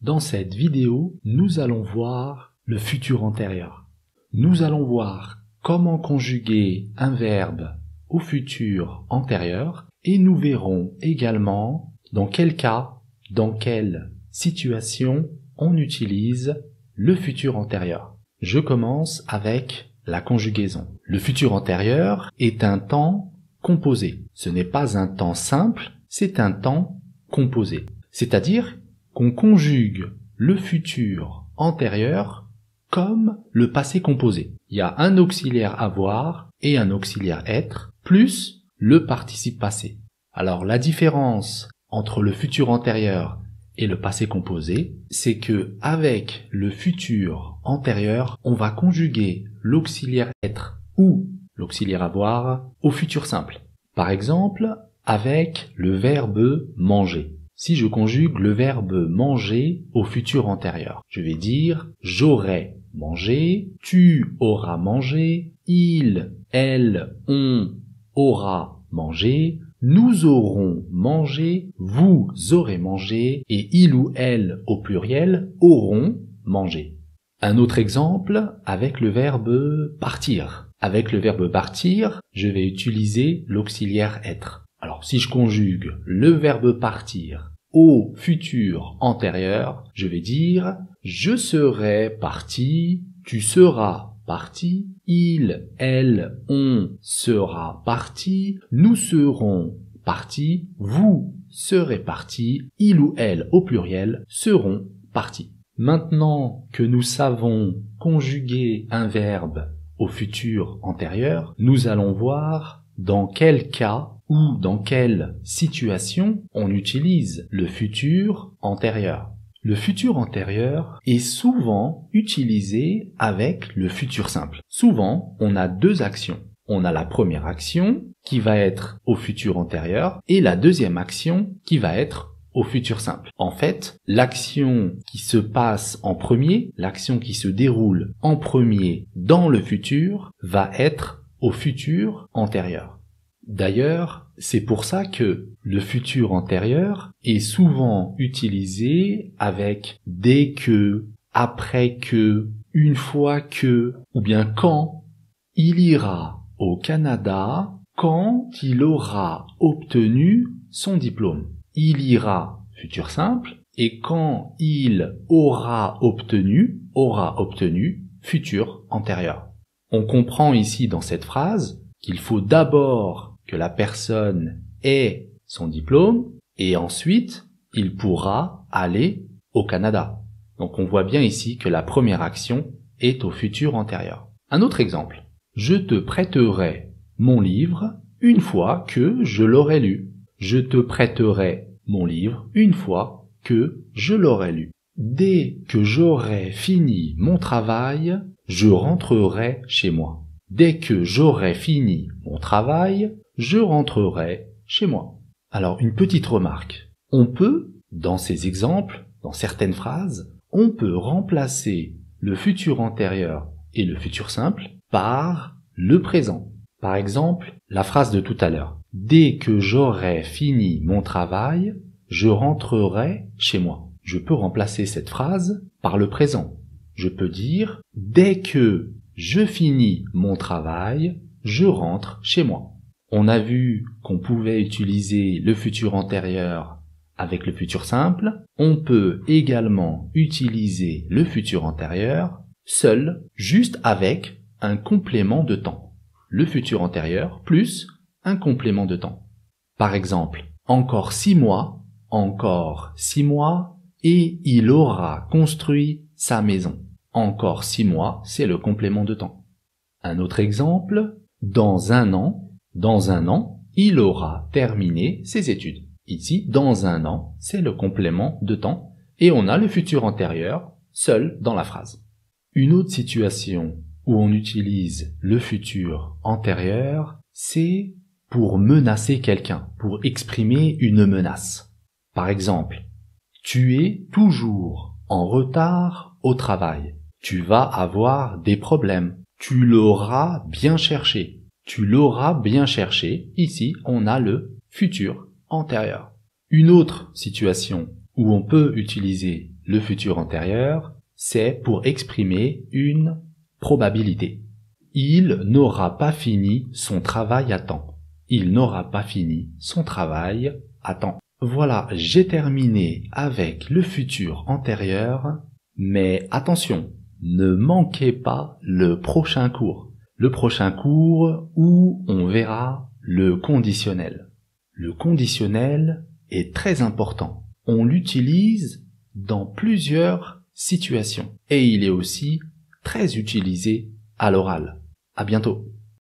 Dans cette vidéo, nous allons voir le futur antérieur. Nous allons voir comment conjuguer un verbe au futur antérieur et nous verrons également dans quel cas, dans quelle situation on utilise le futur antérieur. Je commence avec la conjugaison. Le futur antérieur est un temps composé. Ce n'est pas un temps simple, c'est un temps composé. C'est-à-dire qu'on conjugue le futur antérieur comme le passé composé. Il y a un auxiliaire avoir et un auxiliaire être, plus le participe passé. Alors la différence entre le futur antérieur et le passé composé, c'est que avec le futur antérieur, on va conjuguer l'auxiliaire être ou l'auxiliaire avoir au futur simple. Par exemple, avec le verbe manger. Si je conjugue le verbe manger au futur antérieur, je vais dire j'aurai mangé, tu auras mangé, il, elle, on aura mangé, nous aurons mangé, vous aurez mangé et il ou elle au pluriel auront mangé. Un autre exemple avec le verbe partir. Avec le verbe partir, je vais utiliser l'auxiliaire être. Alors si je conjugue le verbe partir au futur antérieur, je vais dire je serai parti, tu seras parti, il, elle, on sera parti, nous serons partis, vous serez partis, il ou elle au pluriel seront partis. Maintenant que nous savons conjuguer un verbe au futur antérieur, nous allons voir dans quel cas ou dans quelle situation on utilise le futur antérieur. Le futur antérieur est souvent utilisé avec le futur simple. Souvent, on a deux actions. On a la première action qui va être au futur antérieur et la deuxième action qui va être au futur simple. En fait, l'action qui se passe en premier, l'action qui se déroule en premier dans le futur, va être au futur antérieur. D'ailleurs, c'est pour ça que le futur antérieur est souvent utilisé avec dès que, après que, une fois que, ou bien quand il ira au Canada, quand il aura obtenu son diplôme. Il ira, futur simple, et quand il aura obtenu, futur antérieur. On comprend ici dans cette phrase qu'il faut d'abord que la personne ait son diplôme et ensuite il pourra aller au Canada. Donc on voit bien ici que la première action est au futur antérieur. Un autre exemple. Je te prêterai mon livre une fois que je l'aurai lu. Je te prêterai mon livre une fois que je l'aurai lu. Dès que j'aurai fini mon travail, je rentrerai chez moi. Dès que j'aurai fini mon travail, je rentrerai chez moi. Alors, une petite remarque. On peut, dans ces exemples, dans certaines phrases, on peut remplacer le futur antérieur et le futur simple par le présent. Par exemple, la phrase de tout à l'heure. Dès que j'aurai fini mon travail, je rentrerai chez moi. Je peux remplacer cette phrase par le présent. Je peux dire dès que je finis mon travail, je rentre chez moi. On a vu qu'on pouvait utiliser le futur antérieur avec le futur simple. On peut également utiliser le futur antérieur seul, juste avec un complément de temps. Le futur antérieur plus un complément de temps. Par exemple, encore 6 mois, et il aura construit sa maison. Encore 6 mois, c'est le complément de temps. Un autre exemple, dans un an, il aura terminé ses études. Ici, dans un an, c'est le complément de temps et on a le futur antérieur seul dans la phrase. Une autre situation où on utilise le futur antérieur, c'est pour menacer quelqu'un, pour exprimer une menace. Par exemple, tu es toujours en retard au travail. Tu vas avoir des problèmes. Tu l'auras bien cherché. Tu l'auras bien cherché. Ici, on a le futur antérieur. Une autre situation où on peut utiliser Le futur antérieur, c'est pour exprimer une probabilité. Il n'aura pas fini son travail à temps. Il n'aura pas fini son travail à temps. Voilà, j'ai terminé avec le futur antérieur, mais attention, ne manquez pas le prochain cours. Le prochain cours où on verra le conditionnel. Le conditionnel est très important. On l'utilise dans plusieurs situations et il est aussi très utilisé à l'oral. À bientôt.